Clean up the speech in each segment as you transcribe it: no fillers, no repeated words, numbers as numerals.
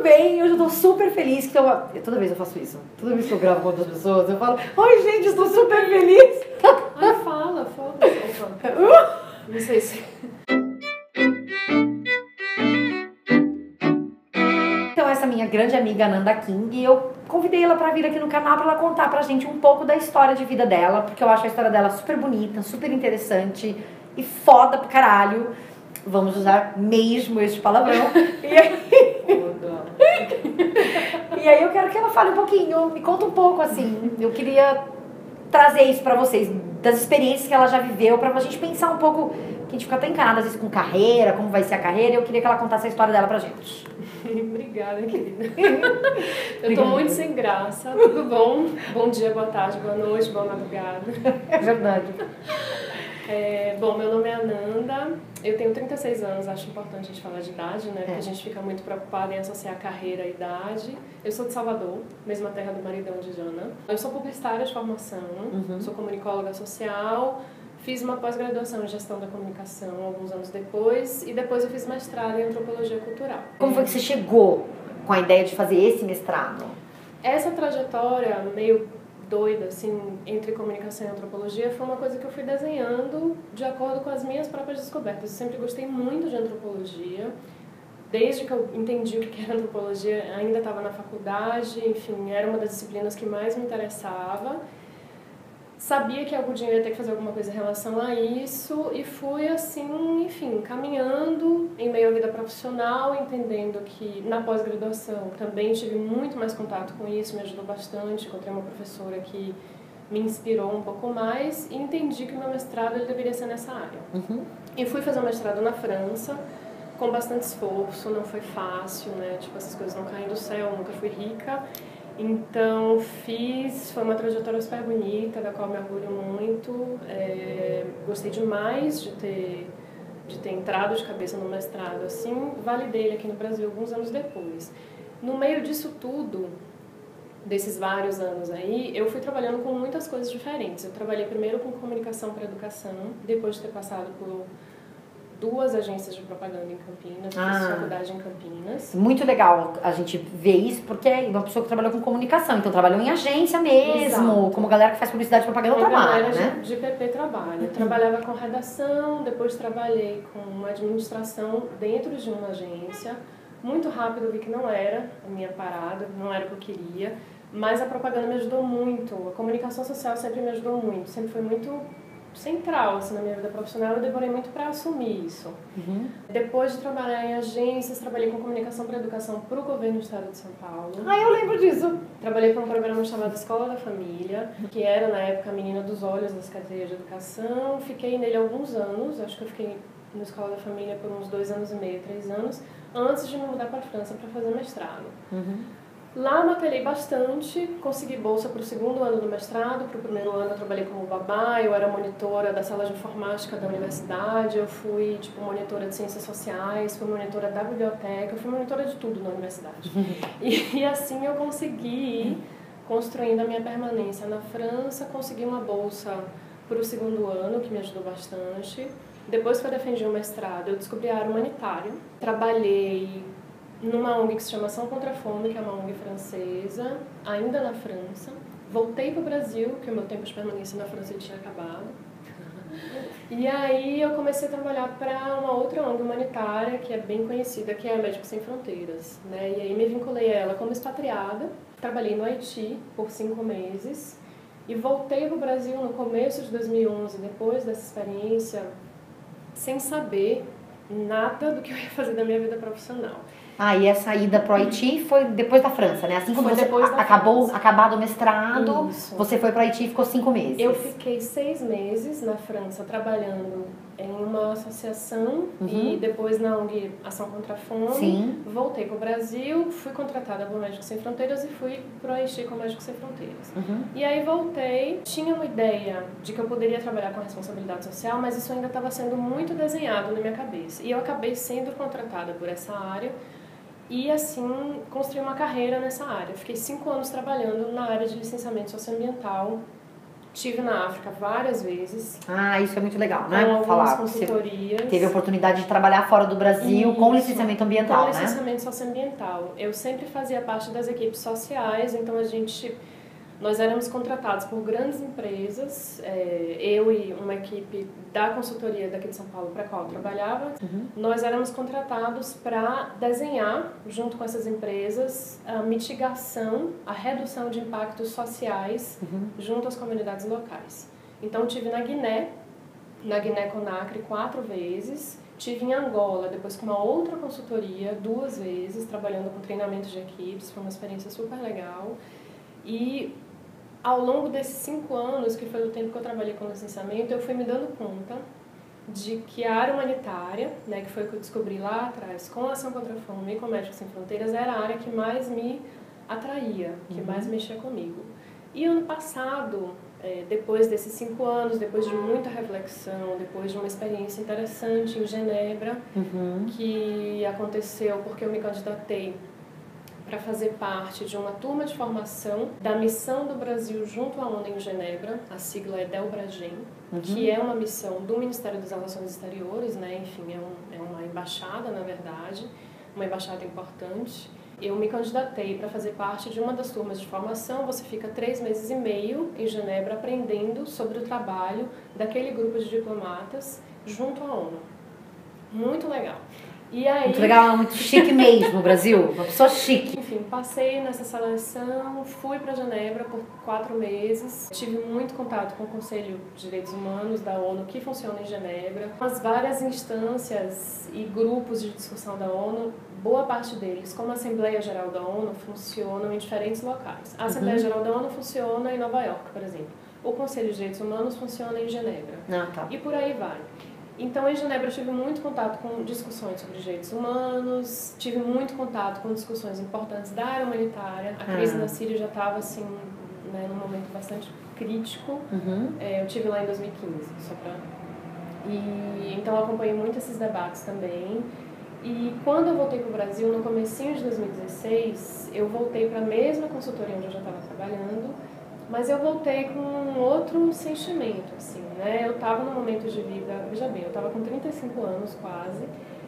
bem, eu já tô super feliz. Que toda vez eu faço isso. Toda vez que eu gravo com outras pessoas, eu falo, oi gente, eu tô super feliz. Ai, fala, foda-se. Não sei se... Então essa minha grande amiga Nanda King, eu convidei ela pra vir aqui no canal pra ela contar pra gente um pouco da história de vida dela, porque eu acho a história dela super bonita, super interessante e foda pro caralho. Vamos usar mesmo este palavrão. E aí eu quero que ela fale um pouquinho, me conta um pouco assim. Eu queria trazer isso pra vocês, das experiências que ela já viveu, pra gente pensar um pouco, que a gente fica até encanada às vezes com carreira, como vai ser a carreira, e eu queria que ela contasse a história dela pra gente. Obrigada, querida. Eu tô muito sem graça. Tudo bom? Bom dia, boa tarde, boa noite, boa madrugada. É verdade. Bom, meu nome é Ananda, eu tenho 36 anos, acho importante a gente falar de idade, né? Porque a gente fica muito preocupada em associar carreira à idade. Eu sou de Salvador, mesma terra do maridão de Jana. Eu sou publicitária de formação, sou comunicóloga social, fiz uma pós-graduação em gestão da comunicação alguns anos depois, e depois eu fiz mestrado em antropologia cultural. Como foi que você chegou com a ideia de fazer esse mestrado? Essa trajetória meio doida, assim, entre comunicação e antropologia, foi uma coisa que eu fui desenhando de acordo com as minhas próprias descobertas. Eu sempre gostei muito de antropologia, desde que eu entendi o que era antropologia, ainda estava na faculdade, enfim, era uma das disciplinas que mais me interessava. Sabia que algum dia eu ia ter que fazer alguma coisa em relação a isso e fui assim, enfim, caminhando em meio à vida profissional, entendendo que na pós-graduação também tive muito mais contato com isso, me ajudou bastante, encontrei uma professora que me inspirou um pouco mais e entendi que o meu mestrado ele deveria ser nessa área. E fui fazer o mestrado na França, com bastante esforço, não foi fácil, né? Tipo, essas coisas não caem do céu, nunca fui rica. Então foi uma trajetória super bonita, da qual me orgulho muito. Gostei demais de ter entrado de cabeça no mestrado, assim, validei ele aqui no Brasil alguns anos depois. No meio disso tudo, desses vários anos aí, eu fui trabalhando com muitas coisas diferentes. Eu trabalhei primeiro com comunicação para educação, depois de ter passado por 2 agências de propaganda em Campinas, fiz faculdade em Campinas. Muito legal a gente ver isso, porque é uma pessoa que trabalhou com comunicação, então trabalhou em agência mesmo, Exato. como a galera que faz publicidade e propaganda trabalha, né? De PP trabalha. Eu trabalhava com redação, depois trabalhei com administração dentro de uma agência. Muito rápido eu vi que não era a minha parada, não era o que eu queria, mas a propaganda me ajudou muito, a comunicação social sempre me ajudou muito, sempre foi muito central assim, na minha vida profissional, eu demorei muito para assumir isso. Depois de trabalhar em agências, trabalhei com comunicação para educação para o governo do estado de São Paulo. Eu lembro disso. Trabalhei com um programa chamado Escola da Família, que era na época a menina dos olhos das cadeias de educação. Fiquei nele alguns anos, acho que eu fiquei na Escola da Família por uns 2 anos e meio, 3 anos, antes de me mudar para a França para fazer mestrado. Lá batalhei bastante, consegui bolsa para o 2º ano do mestrado, para o 1º ano eu trabalhei como babá, eu era monitora da sala de informática da universidade, eu fui monitora de ciências sociais, fui monitora da biblioteca, eu fui monitora de tudo na universidade. E assim eu consegui ir construindo a minha permanência na França, consegui uma bolsa para o 2º ano, que me ajudou bastante. Depois que eu defendi o mestrado, eu descobri a área humanitária, trabalhei numa ONG que se chama Ação contra a Fome, que é uma ONG francesa, ainda na França. Voltei para o Brasil, porque o meu tempo de permanência na França tinha acabado. E aí eu comecei a trabalhar para uma outra ONG humanitária, que é bem conhecida, que é a Médicos Sem Fronteiras, né? E aí me vinculei a ela como expatriada, trabalhei no Haiti por 5 meses e voltei para o Brasil no começo de 2011, depois dessa experiência, sem saber nada do que eu ia fazer da minha vida profissional. E essa ida pro Haiti foi depois da França, né? Assim como foi você acabado o mestrado, Isso. Você foi pro Haiti e ficou 5 meses. Eu fiquei 6 meses na França trabalhando em uma associação e depois na ONG Ação contra a Fome. Sim. Voltei pro Brasil, fui contratada pelo Médicos Sem Fronteiras e fui pro Haiti com o Médicos Sem Fronteiras. E aí voltei, tinha uma ideia de que eu poderia trabalhar com responsabilidade social, mas isso ainda estava sendo muito desenhado na minha cabeça. E eu acabei sendo contratada por essa área e assim construí uma carreira nessa área. Fiquei 5 anos trabalhando na área de licenciamento socioambiental, Tive na África várias vezes. Ah, isso é muito legal, né? Com algumas Falar. consultorias. Você teve a oportunidade de trabalhar fora do Brasil com licenciamento ambiental, né? Com né? licenciamento socioambiental. Eu sempre fazia parte das equipes sociais, então nós éramos contratados por grandes empresas, eu e uma equipe da consultoria daqui de São Paulo para a qual eu trabalhava, nós éramos contratados para desenhar, junto com essas empresas, a mitigação, a redução de impactos sociais junto às comunidades locais. Então, tive na Guiné-Conakry 4 vezes, tive em Angola, depois com uma outra consultoria, 2 vezes, trabalhando com treinamento de equipes, foi uma experiência super legal. E ao longo desses 5 anos, que foi o tempo que eu trabalhei com licenciamento, eu fui me dando conta de que a área humanitária, né, que foi o que eu descobri lá atrás, com a Ação contra a Fome e com Médicos Sem Fronteiras, era a área que mais me atraía, que mais mexia comigo. E ano passado, depois desses 5 anos, depois de muita reflexão, depois de uma experiência interessante em Genebra, que aconteceu porque eu me candidatei para fazer parte de uma turma de formação da missão do Brasil junto à ONU em Genebra, a sigla é DELBRAGEM, que é uma missão do Ministério das Relações Exteriores, né? Enfim, é uma embaixada, na verdade, uma embaixada importante. Eu me candidatei para fazer parte de uma das turmas de formação. Você fica 3 meses e meio em Genebra aprendendo sobre o trabalho daquele grupo de diplomatas junto à ONU. Muito legal. E aí, muito legal, muito chique mesmo, Brasil, uma pessoa chique. Enfim, passei nessa seleção, fui para Genebra por 4 meses, tive muito contato com o Conselho de Direitos Humanos da ONU, que funciona em Genebra, as várias instâncias e grupos de discussão da ONU, boa parte deles, como a Assembleia Geral da ONU, funcionam em diferentes locais. A Assembleia Geral da ONU funciona em Nova York, por exemplo. O Conselho de Direitos Humanos funciona em Genebra. E por aí vai. Então, em Genebra, eu tive muito contato com discussões sobre direitos humanos, tive muito contato com discussões importantes da área humanitária. A crise na Síria já estava, assim, né, num momento bastante crítico. Eu estive lá em 2015, então, eu acompanhei muito esses debates também. E quando eu voltei para o Brasil, no comecinho de 2016, eu voltei para a mesma consultoria onde eu já estava trabalhando, mas eu voltei com um outro sentimento, assim, né? Eu estava num momento de vida, veja bem, eu estava com 35 anos quase,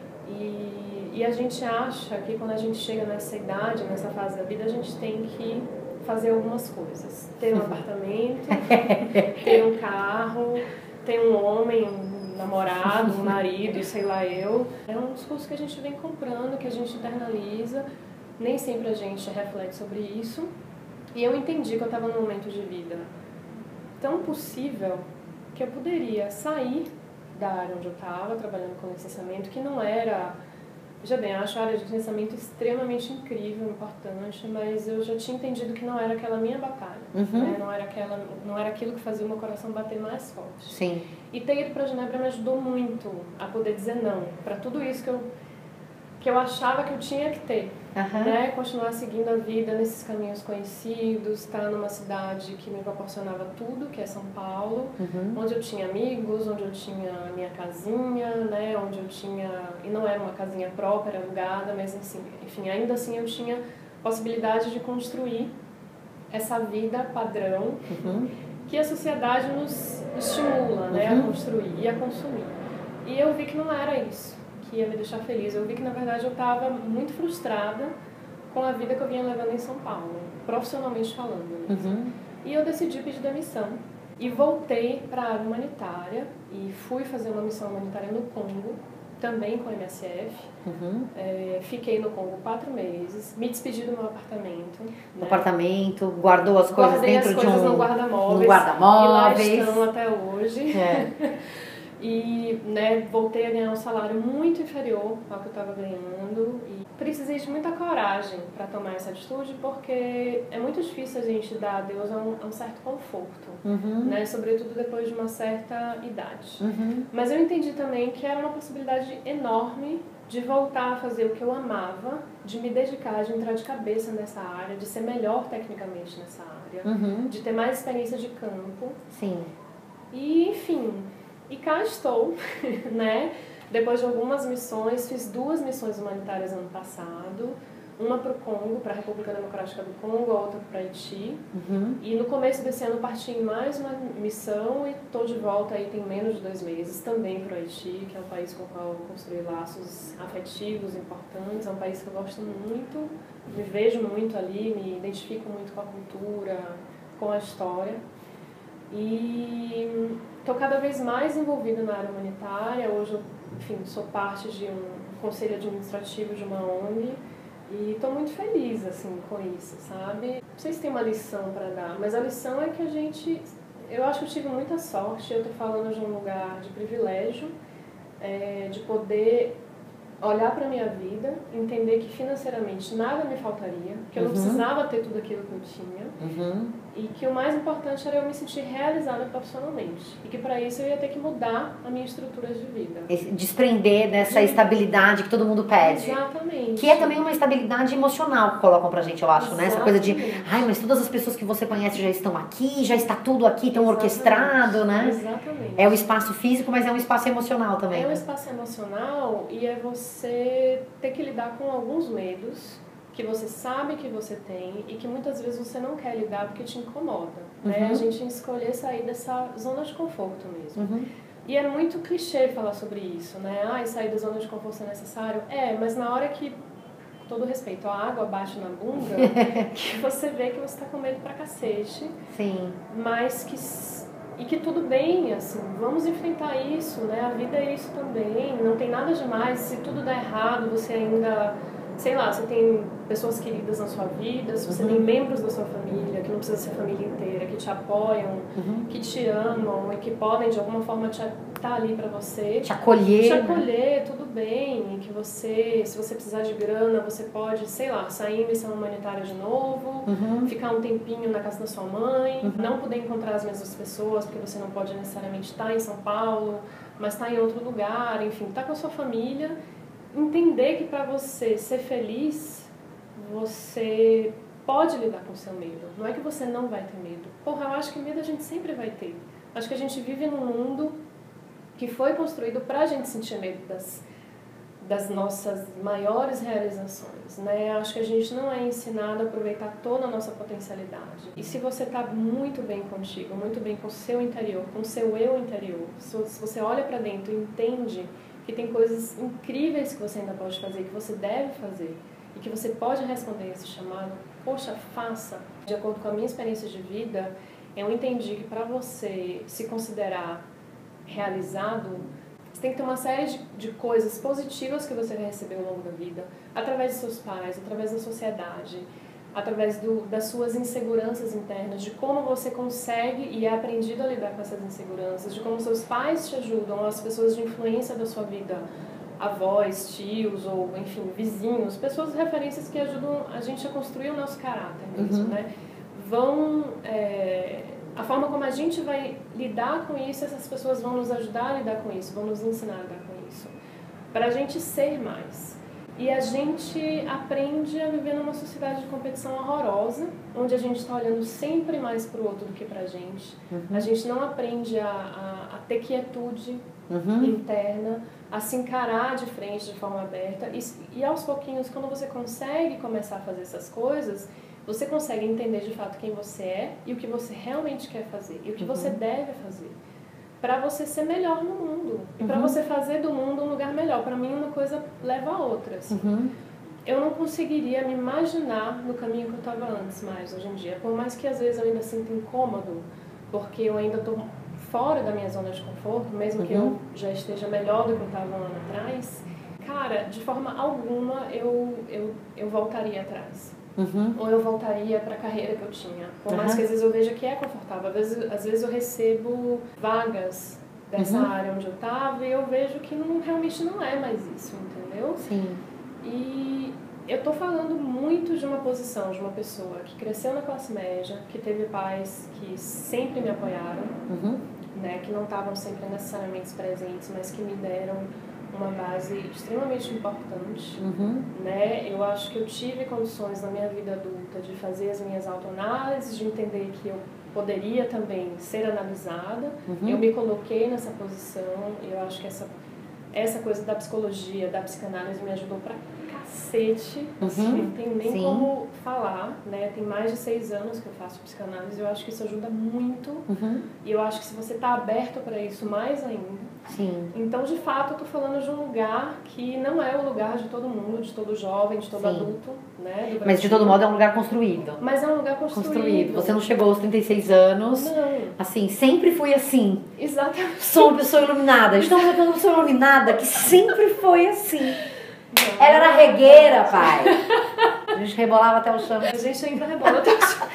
e a gente acha que quando a gente chega nessa idade, nessa fase da vida, a gente tem que fazer algumas coisas. Ter um apartamento, ter um carro, ter um homem, um namorado, um marido e sei lá eu. É um discurso que a gente vem comprando, que a gente internaliza, nem sempre a gente reflete sobre isso. E eu entendi que eu estava num momento de vida tão possível que eu poderia sair da área onde eu estava, trabalhando com licenciamento, que não era... Veja bem, eu acho a área de licenciamento extremamente incrível, importante, mas eu já tinha entendido que não era aquela minha batalha, né? Não era aquilo que fazia o meu coração bater mais forte. Sim. E ter ido para Genebra me ajudou muito a poder dizer não para tudo isso que eu achava que eu tinha que ter, né? Continuar seguindo a vida nesses caminhos conhecidos, estar numa cidade que me proporcionava tudo, que é São Paulo, onde eu tinha amigos, onde eu tinha a minha casinha, né? Onde eu tinha, e não era uma casinha própria, alugada, mas assim, enfim, ainda assim eu tinha possibilidade de construir essa vida padrão que a sociedade nos estimula, né? A construir e a consumir. E eu vi que não era isso que ia me deixar feliz. Eu vi que, na verdade, eu estava muito frustrada com a vida que eu vinha levando em São Paulo, profissionalmente falando. E eu decidi pedir demissão. E voltei para a área humanitária e fui fazer uma missão humanitária no Congo, também com a MSF. Fiquei no Congo 4 meses, me despedi do meu apartamento. No apartamento, guardou as coisas Guardei dentro as coisas de um... no guarda-móveis. No guarda-móveis. E lá estão até hoje. E, né, voltei a ganhar um salário muito inferior ao que eu estava ganhando e precisei de muita coragem para tomar essa atitude, porque é muito difícil a gente dar a Deus um certo conforto, né, sobretudo depois de uma certa idade. Mas eu entendi também que era uma possibilidade enorme de voltar a fazer o que eu amava, de me dedicar, de entrar de cabeça nessa área, de ser melhor tecnicamente nessa área, de ter mais experiência de campo. Sim. E, enfim... E cá estou, né? Depois de algumas missões, fiz 2 missões humanitárias ano passado. uma para o Congo, para a República Democrática do Congo, a outra para Haiti. E no começo desse ano parti em mais uma missão e estou de volta aí tem menos de 2 meses, também para o Haiti, que é um país com o qual eu construí laços afetivos importantes, é um país que eu gosto muito, me vejo muito ali, me identifico muito com a cultura, com a história. E estou cada vez mais envolvida na área humanitária. Hoje eu, enfim, sou parte de um conselho administrativo de uma ONG e estou muito feliz assim, com isso, sabe? Não sei se tem uma lição para dar, mas a lição é que eu acho que eu tive muita sorte, eu estou falando de um lugar de privilégio, de poder olhar para a minha vida, entender que financeiramente nada me faltaria, que eu não precisava ter tudo aquilo que eu tinha, e que o mais importante era eu me sentir realizada profissionalmente, e que para isso eu ia ter que mudar a minha estrutura de vida. Desprender dessa estabilidade que todo mundo pede. Exatamente. Que é também uma estabilidade emocional que colocam pra gente, eu acho, né? Essa coisa de, ai, mas todas as pessoas que você conhece já estão aqui, já está tudo aqui, tão orquestrado, né? Exatamente. É o espaço físico, mas é um espaço emocional também. É um espaço emocional e é você ter que lidar com alguns medos que você sabe que você tem e que muitas vezes você não quer lidar porque te incomoda, né? A gente escolher sair dessa zona de conforto mesmo. E é muito clichê falar sobre isso, né? Ah, sair da zona de conforto é necessário? É, mas na hora que, com todo respeito, a água bate na bunda, que você vê que você tá com medo pra cacete. Sim. Mas que tudo bem, assim, vamos enfrentar isso, né? A vida é isso também, não tem nada demais. Se tudo der errado, você ainda, sei lá, você tem pessoas queridas na sua vida, se você tem membros da sua família, que não precisa ser a família inteira, que te apoiam, que te amam e que podem de alguma forma estar ali pra você. Te acolher. Te acolher, tudo bem. E que você, se você precisar de grana, você pode, sei lá, sair em missão humanitária de novo, ficar um tempinho na casa da sua mãe, não poder encontrar as mesmas pessoas, porque você não pode necessariamente estar em São Paulo, mas estar em outro lugar, enfim, estar com a sua família. Entender que para você ser feliz, você pode lidar com o seu medo. Não é que você não vai ter medo. Porra, eu acho que medo a gente sempre vai ter. Acho que a gente vive num mundo que foi construído pra gente sentir medo das nossas maiores realizações, né? Acho que a gente não é ensinado a aproveitar toda a nossa potencialidade. E se você tá muito bem contigo, muito bem com o seu interior, com o seu eu interior, se você olha pra dentro e entende que tem coisas incríveis que você ainda pode fazer, que você deve fazer, e que você pode responder esse chamado, poxa, faça. De acordo com a minha experiência de vida, eu entendi que para você se considerar realizado, você tem que ter uma série de coisas positivas que você vai receber ao longo da vida, através de seus pais, através da sociedade, através das suas inseguranças internas, de como você consegue e é aprendido a lidar com essas inseguranças, de como seus pais te ajudam, as pessoas de influência da sua vida, avós, tios ou, enfim, vizinhos, pessoas de referências que ajudam a gente a construir o nosso caráter mesmo, né? A forma como a gente vai lidar com isso, essas pessoas vão nos ajudar a lidar com isso, vão nos ensinar a lidar com isso, para a gente ser mais. E a gente aprende a viver numa sociedade de competição horrorosa, onde a gente está olhando sempre mais para o outro do que para a gente. A gente não aprende a ter quietude interna, a se encarar de frente de forma aberta. E aos pouquinhos, quando você consegue começar a fazer essas coisas, você consegue entender de fato quem você é e o que você realmente quer fazer e o que você deve fazer para você ser melhor no mundo e para você fazer do mundo um lugar melhor. Para mim, uma coisa leva a outra. Assim. Eu não conseguiria me imaginar no caminho que eu estava antes mais hoje em dia. Por mais que às vezes eu ainda sinta incômodo, porque eu ainda estou fora da minha zona de conforto, mesmo que eu já esteja melhor do que eu estava um ano atrás, cara, de forma alguma eu voltaria atrás. Ou eu voltaria para a carreira que eu tinha. Por mais que às vezes eu veja que é confortável. Às vezes eu recebo vagas dessa área onde eu estava e eu vejo que realmente não é mais isso, entendeu? Sim. E eu estou falando muito de uma posição, de uma pessoa que cresceu na classe média, que teve pais que sempre me apoiaram, né, que não estavam sempre necessariamente presentes, mas que me deram uma base extremamente importante, né? Eu acho que eu tive condições na minha vida adulta de fazer as minhas autoanálises, de entender que eu poderia também ser analisada. Eu me coloquei nessa posição. Eu acho que essa coisa da psicologia, da psicanálise me ajudou pra cacete, assim, não tem nem Sim. como falar, né? Tem mais de 6 anos que eu faço psicanálise, eu acho que isso ajuda muito. E eu acho que se você tá aberto para isso, mais ainda. Sim. Então, de fato, eu tô falando de um lugar que não é o lugar de todo mundo, de todo jovem, de todo adulto, né? Mas de todo modo é um lugar construído. Mas é um lugar construído. Você não chegou aos 36 anos. Não. Assim, sempre fui assim. Exatamente. Sou uma pessoa iluminada. Estamos aqui uma pessoa iluminada que sempre foi assim. Não. Ela era regueira, pai. A gente rebolava até o chão. A gente ainda rebola até o chão.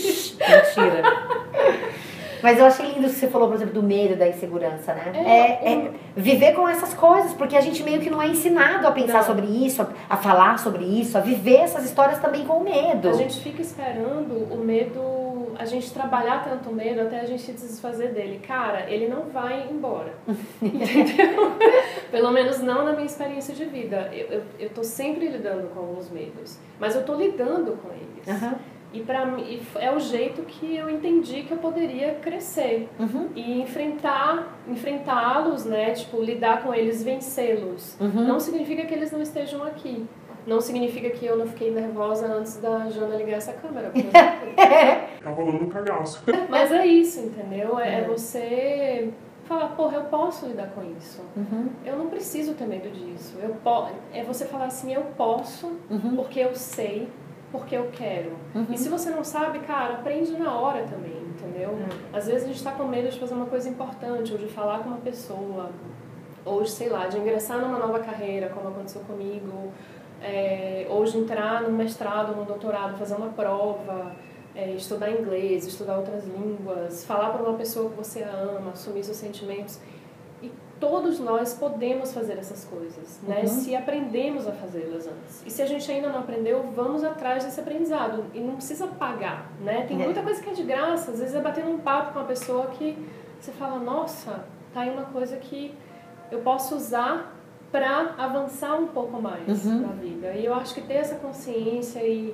Mentira. Mas eu achei lindo o que você falou, por exemplo, do medo, da insegurança, né? É viver com essas coisas, porque a gente meio que não é ensinado a pensar sobre isso, a falar sobre isso, a viver essas histórias também com medo. A gente fica esperando o medo, a gente trabalhar tanto o medo até a gente se desfazer dele. Cara, ele não vai embora. Entendeu? Pelo menos não na minha experiência de vida. Eu tô sempre lidando com os medos, mas eu tô lidando com eles. E pra mim, é o jeito que eu entendi que eu poderia crescer. E enfrentá-los, né? Tipo, lidar com eles, vencê-los. Não significa que eles não estejam aqui. Não significa que eu não fiquei nervosa antes da Jana ligar essa câmera, por exemplo. Tá rolando um cagaço. Mas é isso, entendeu? É você falar, porra, eu posso lidar com isso. Eu não preciso ter medo disso. É você falar assim, eu posso, porque eu sei, porque eu quero. E se você não sabe, cara, aprende na hora também, entendeu? Às vezes a gente tá com medo de fazer uma coisa importante, ou de falar com uma pessoa, ou de, sei lá, de ingressar numa nova carreira, como aconteceu comigo, ou de entrar no mestrado, no doutorado, fazer uma prova, estudar inglês, estudar outras línguas, falar para uma pessoa que você ama, assumir seus sentimentos. E todos nós podemos fazer essas coisas, né? Se aprendemos a fazê-las antes. E se a gente ainda não aprendeu, vamos atrás desse aprendizado. E não precisa pagar, né? Tem muita coisa que é de graça. Às vezes é batendo um papo com uma pessoa que você fala, nossa, tá aí uma coisa que eu posso usar para avançar um pouco mais na vida. E eu acho que ter essa consciência e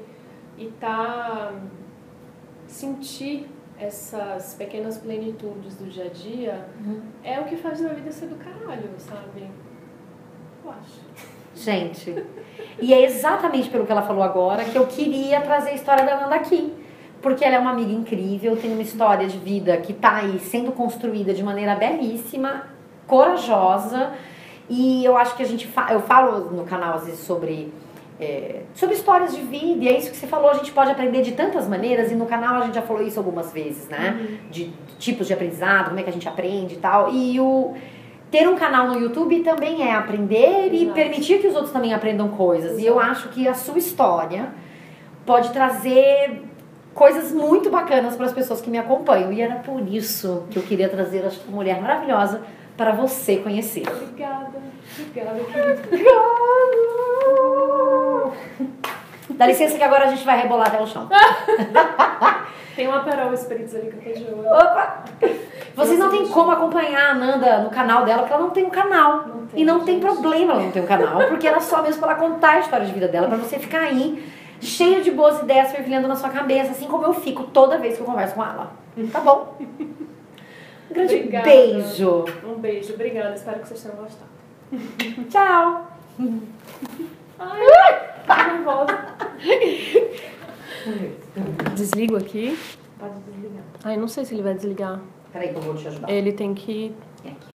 sentir essas pequenas plenitudes do dia a dia é o que faz a vida ser do caralho, sabe? Eu acho. Gente, e é exatamente pelo que ela falou agora que eu queria trazer a história da Nanda aqui. Porque ela é uma amiga incrível, tem uma história de vida que tá aí sendo construída de maneira belíssima, corajosa. E eu acho que eu falo no canal às vezes sobre histórias de vida, e é isso que você falou, a gente pode aprender de tantas maneiras, e no canal a gente já falou isso algumas vezes, né? De tipos de aprendizado, como é que a gente aprende e tal. E ter um canal no YouTube também é aprender e permitir que os outros também aprendam coisas. E eu acho que a sua história pode trazer coisas muito bacanas para as pessoas que me acompanham. E era por isso que eu queria trazer esta mulher maravilhosa para você conhecer. Obrigada, querida. Dá licença que agora a gente vai rebolar até o chão. Tem um Aperol Spritz ali que eu tô de olho. Opa! Vocês não tem como acompanhar a Nanda no canal dela, porque ela não tem um canal. Não tem problema ela não ter um canal, porque ela só mesmo para contar a história de vida dela, para você ficar aí cheio de boas ideias fervilhando na sua cabeça, assim como eu fico toda vez que eu converso com ela. Tá bom? Um grande beijo. Um beijo, obrigada. Espero que vocês tenham gostado. Tchau. Ai, tô nervosa. Desligo aqui. Pode desligar. Ai, não sei se ele vai desligar. Peraí que eu vou te ajudar. Ele tem que